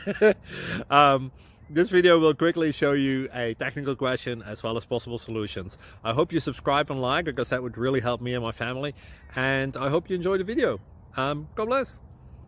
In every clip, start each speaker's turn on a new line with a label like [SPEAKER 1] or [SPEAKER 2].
[SPEAKER 1] This video will quickly show you a technical question as well as possible solutions. I hope you subscribe and like, because that would really help me and my family. And I hope you enjoy the video. God bless.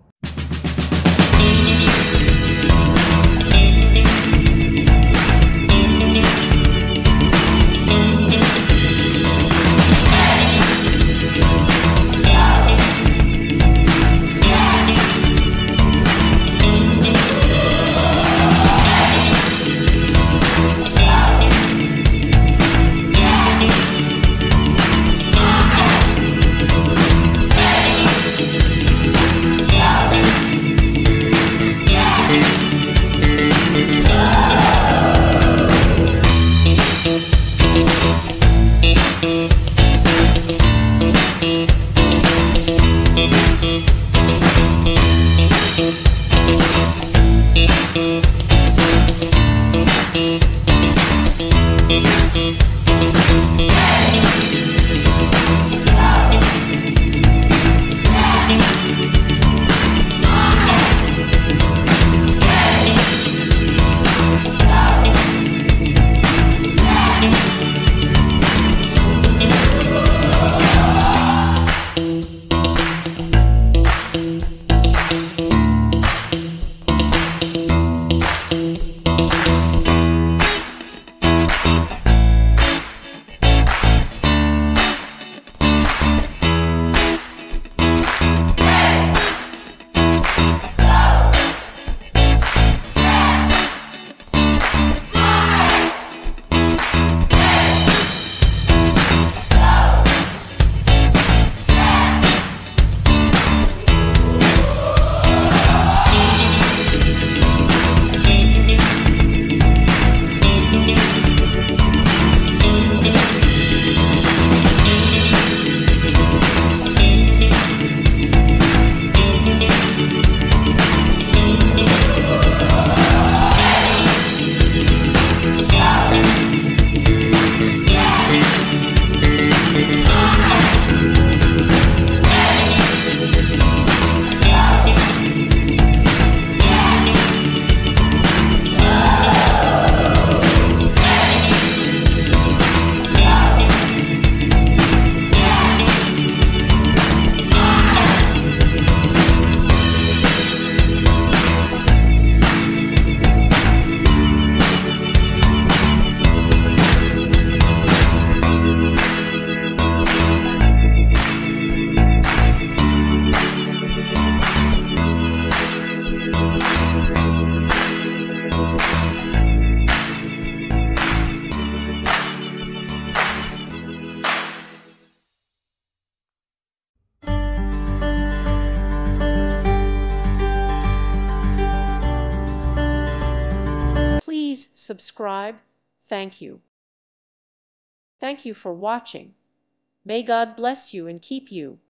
[SPEAKER 2] Please subscribe. Thank you. Thank you for watching. May God bless you and keep you.